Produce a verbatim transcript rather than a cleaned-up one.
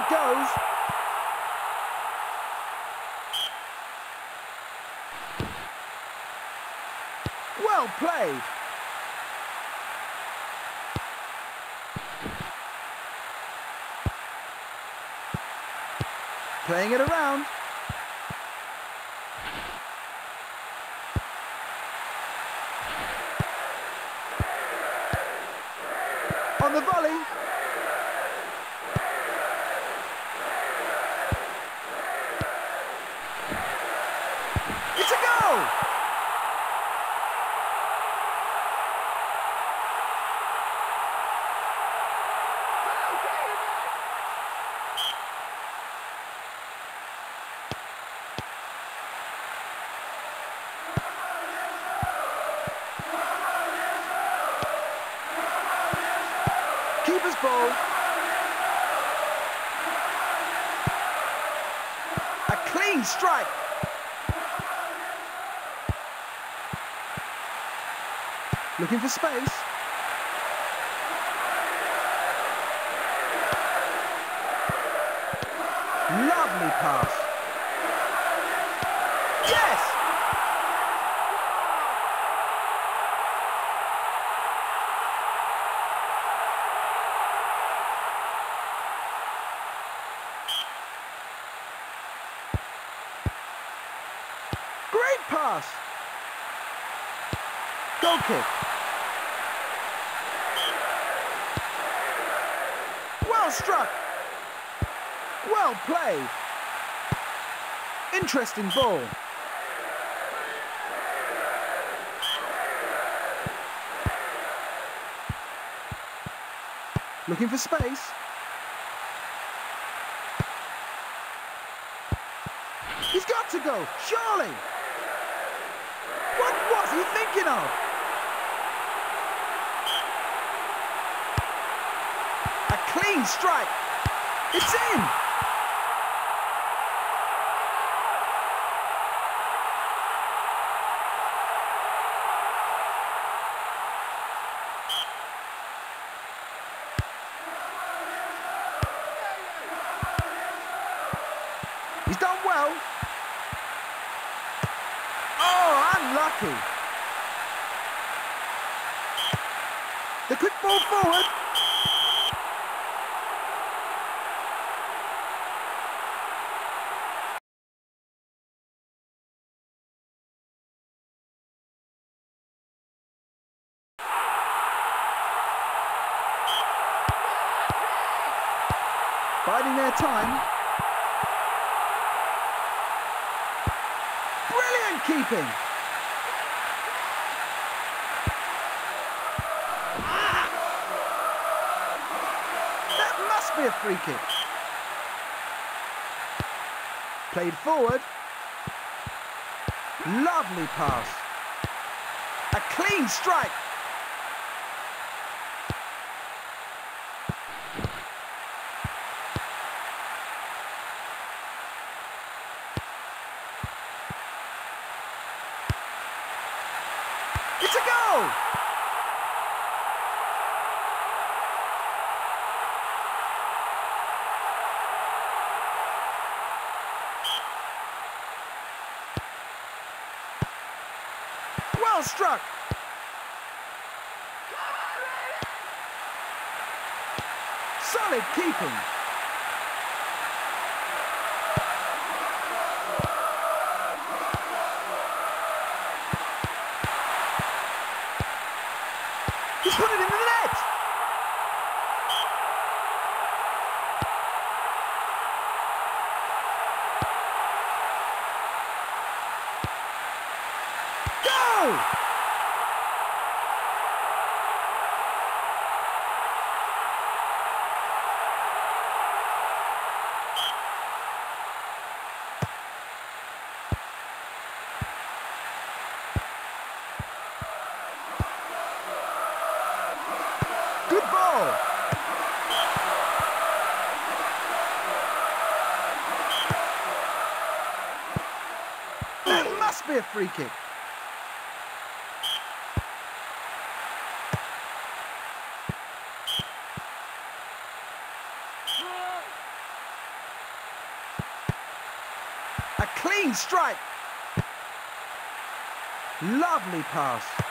goes. Well played. Playing it around. On the volley. It's a goal! Keeper's ball. A clean strike. Looking for space. Lovely pass. Yes! Great pass. Goal kick. Well struck. Well played. Interesting ball. Looking for space. He's got to go, surely. What was he thinking of? A clean strike. It's in. He's done well. Oh, unlucky. The quick ball forward. Biding their time. Brilliant keeping. That must be a free kick. Played forward. Lovely pass. A clean strike. It's a goal! Well struck! Solid keeping! He's put it into the net! Go! Good ball! That must be a free kick. A clean strike. Lovely pass.